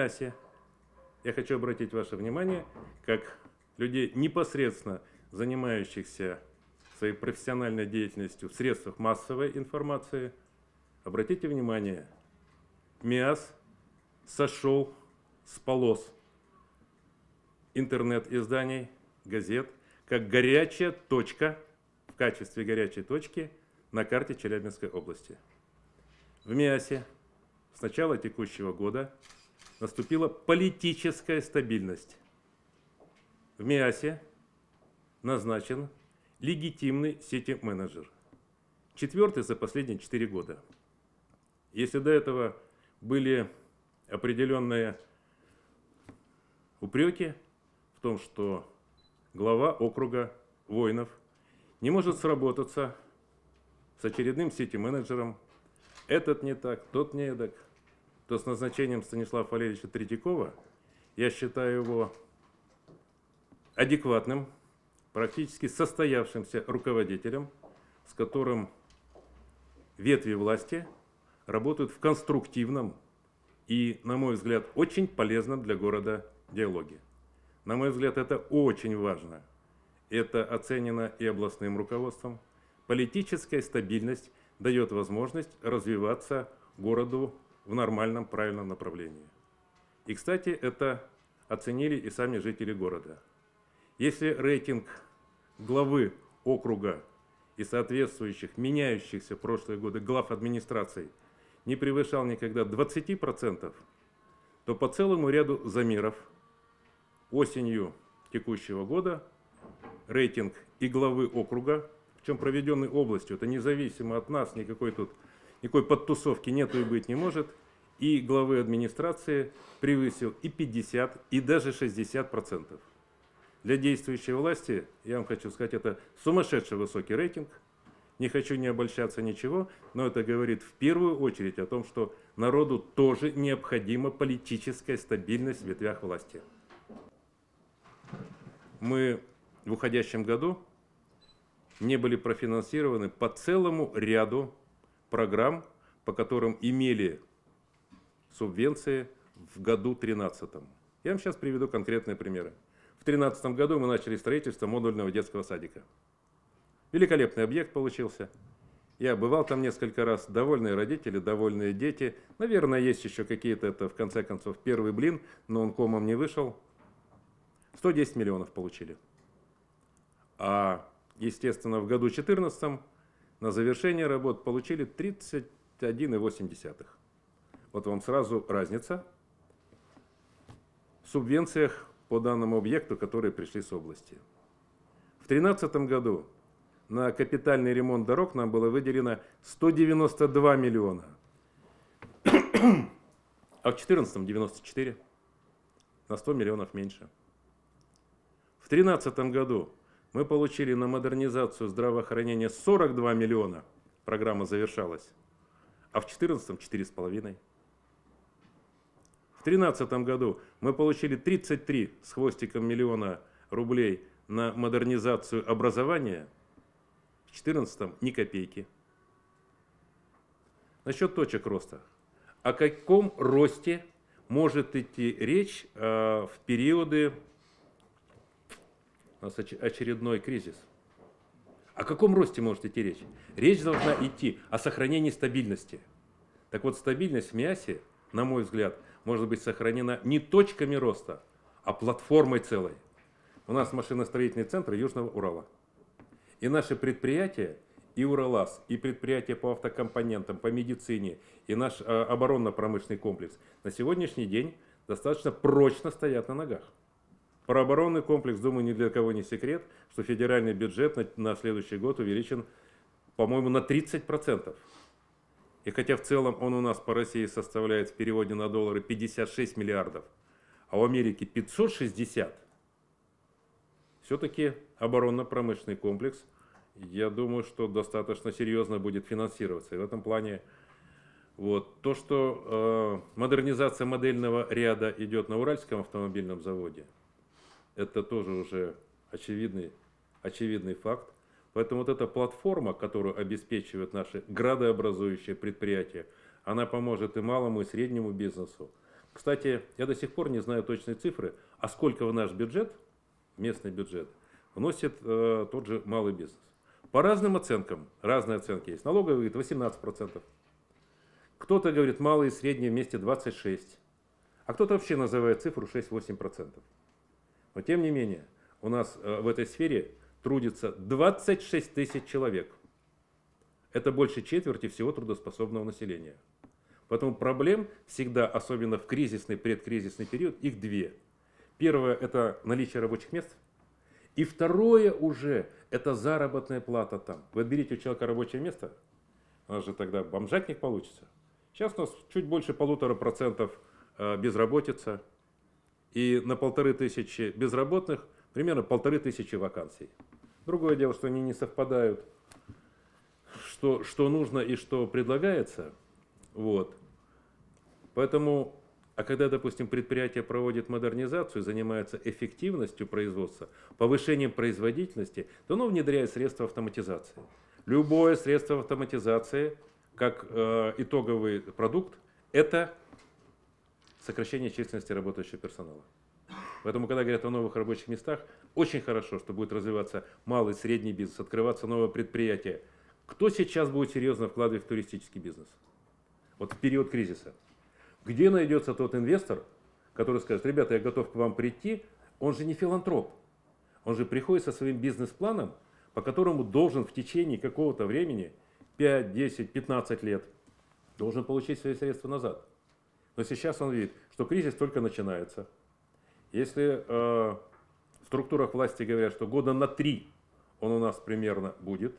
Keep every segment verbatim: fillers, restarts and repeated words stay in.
МИАСе я хочу обратить ваше внимание, как людей, непосредственно занимающихся своей профессиональной деятельностью в средствах массовой информации, обратите внимание, МИАС сошел с полос интернет-изданий, газет, как горячая точка, в качестве горячей точки на карте Челябинской области. В МИАСе с начала текущего года наступила политическая стабильность. В МИАСе назначен легитимный сети-менеджер. Четвертый за последние четыре года. Если до этого были определенные упреки в том, что глава округа воинов не может сработаться с очередным сети-менеджером, этот не так, тот не эдак, то с назначением Станислава Валерьевича Третьякова я считаю его адекватным, практически состоявшимся руководителем, с которым ветви власти работают в конструктивном и, на мой взгляд, очень полезном для города диалоге. На мой взгляд, это очень важно. Это оценено и областным руководством. Политическая стабильность дает возможность развиваться городу в нормальном, правильном направлении. И, кстати, это оценили и сами жители города. Если рейтинг главы округа и соответствующих, меняющихся в прошлые годы глав администраций не превышал никогда двадцати процентов, то по целому ряду замеров осенью текущего года рейтинг и главы округа, причем проведенный областью, это независимо от нас, никакой тут никакой подтусовки нету и быть не может, и главы администрации превысил и пятьдесят, и даже шестьдесят процентов. Для действующей власти, я вам хочу сказать, это сумасшедший высокий рейтинг. Не хочу не обольщаться ничего, но это говорит в первую очередь о том, что народу тоже необходима политическая стабильность в ветвях власти. Мы в уходящем году не были профинансированы по целому ряду программ, по которым имели субвенции в году две тысячи тринадцатом. Я вам сейчас приведу конкретные примеры. В две тысячи тринадцатом году мы начали строительство модульного детского садика. Великолепный объект получился. Я бывал там несколько раз. Довольные родители, довольные дети. Наверное, есть еще какие-то, это в конце концов первый блин, но он комом не вышел. сто десять миллионов получили. А, естественно, в году две тысячи четырнадцатом на завершение работ получили тридцать один и восемь десятых. Вот вам сразу разница в субвенциях по данному объекту, которые пришли с области. В две тысячи тринадцатом году на капитальный ремонт дорог нам было выделено сто девяносто два миллиона, а в две тысячи четырнадцатом девяносто четыре, на сто миллионов меньше. В две тысячи тринадцатом году мы получили на модернизацию здравоохранения сорок два миллиона, программа завершалась, а в две тысячи четырнадцатом четыре с половиной. В две тысячи тринадцатом году мы получили тридцать три с хвостиком миллиона рублей на модернизацию образования, в две тысячи четырнадцатом ни копейки. Насчет точек роста. О каком росте может идти речь э, в периоды, у нас очередной кризис? О каком росте может идти речь? Речь должна идти о сохранении стабильности. Так вот, стабильность в МИАСе, на мой взгляд, может быть сохранена не точками роста, а платформой целой. У нас машиностроительный центр Южного Урала. И наши предприятия, и Уралас, и предприятия по автокомпонентам, по медицине, и наш э, оборонно-промышленный комплекс на сегодняшний день достаточно прочно стоят на ногах. Про оборонный комплекс, думаю, ни для кого не секрет, что федеральный бюджет на, на следующий год увеличен, по-моему, на тридцать процентов. И хотя в целом он у нас по России составляет в переводе на доллары пятьдесят шесть миллиардов, а в Америке пятьсот шестьдесят, все-таки оборонно-промышленный комплекс, я думаю, что достаточно серьезно будет финансироваться. И в этом плане вот, то, что э, модернизация модельного ряда идет на Уральском автомобильном заводе, это тоже уже очевидный, очевидный факт. Поэтому вот эта платформа, которую обеспечивают наши градообразующие предприятия, она поможет и малому, и среднему бизнесу. Кстати, я до сих пор не знаю точные цифры, а сколько в наш бюджет, местный бюджет, вносит э, тот же малый бизнес. По разным оценкам, разные оценки есть. Налоговый говорит восемнадцать процентов. Кто-то говорит малый и средний вместе двадцать шесть процентов. А кто-то вообще называет цифру шесть-восемь процентов. Но тем не менее, у нас э, в этой сфере трудится двадцать шесть тысяч человек. Это больше четверти всего трудоспособного населения. Поэтому проблем всегда, особенно в кризисный, предкризисный период, их две. Первое – это наличие рабочих мест. И второе уже – это заработная плата там. Вы отберите у человека рабочее место, у нас же тогда бомжатник получится. Сейчас у нас чуть больше полутора процентов безработица. И на полторы тысячи безработных примерно полторы тысячи вакансий. Другое дело, что они не совпадают, что, что нужно и что предлагается. Вот. Поэтому, а когда, допустим, предприятие проводит модернизацию, занимается эффективностью производства, повышением производительности, то оно внедряет средства автоматизации. Любое средство автоматизации, как э, итоговый продукт, это сокращение численности работающего персонала. Поэтому, когда говорят о новых рабочих местах, очень хорошо, что будет развиваться малый и средний бизнес, открываться новые предприятия. Кто сейчас будет серьезно вкладывать в туристический бизнес? Вот в период кризиса. Где найдется тот инвестор, который скажет: ребята, я готов к вам прийти, он же не филантроп. Он же приходит со своим бизнес-планом, по которому должен в течение какого-то времени, пять, десять, пятнадцать лет, должен получить свои средства назад. Но сейчас он видит, что кризис только начинается. Если э, в структурах власти говорят, что года на три он у нас примерно будет,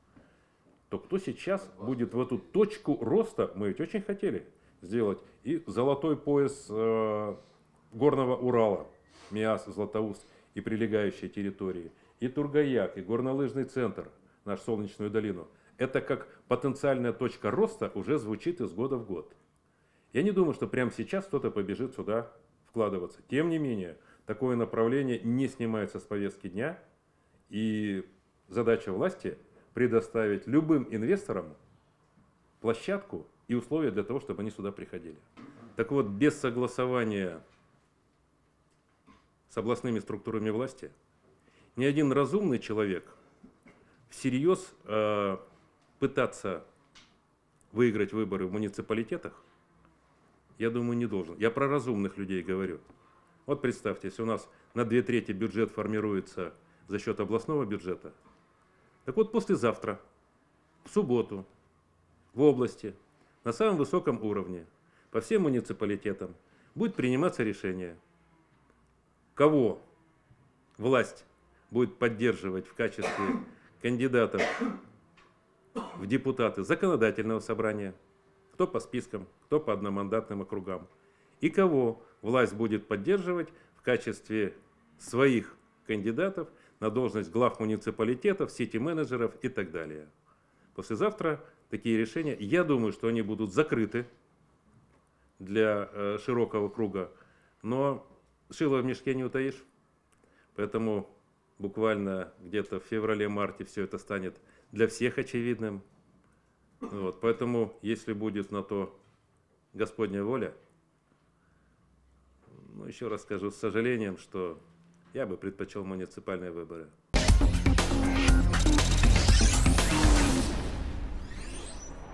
то кто сейчас будет в эту точку роста, мы ведь очень хотели сделать, и золотой пояс э, горного Урала, Миас, Златоуст и прилегающие территории, и Тургаяк, и горнолыжный центр, наш Солнечную долину. Это как потенциальная точка роста уже звучит из года в год. Я не думаю, что прямо сейчас кто-то побежит сюда вкладываться. Тем не менее, такое направление не снимается с повестки дня, и задача власти предоставить любым инвесторам площадку и условия для того, чтобы они сюда приходили. Так вот, без согласования с областными структурами власти ни один разумный человек всерьез э, пытаться выиграть выборы в муниципалитетах, я думаю, не должен. Я про разумных людей говорю. Вот представьте, если у нас на две трети бюджет формируется за счет областного бюджета, так вот послезавтра, в субботу, в области, на самом высоком уровне, по всем муниципалитетам, будет приниматься решение, кого власть будет поддерживать в качестве кандидатов в депутаты законодательного собрания, кто по спискам, кто по одномандатным округам, и кого власть будет поддерживать в качестве своих кандидатов на должность глав муниципалитетов, сити-менеджеров и так далее. Послезавтра такие решения, я думаю, что они будут закрыты для э, широкого круга, но шило в мешке не утаишь, поэтому буквально где-то в феврале-марте все это станет для всех очевидным. Вот, поэтому, если будет на то Господня воля, ну, еще раз скажу с сожалением, что я бы предпочел муниципальные выборы.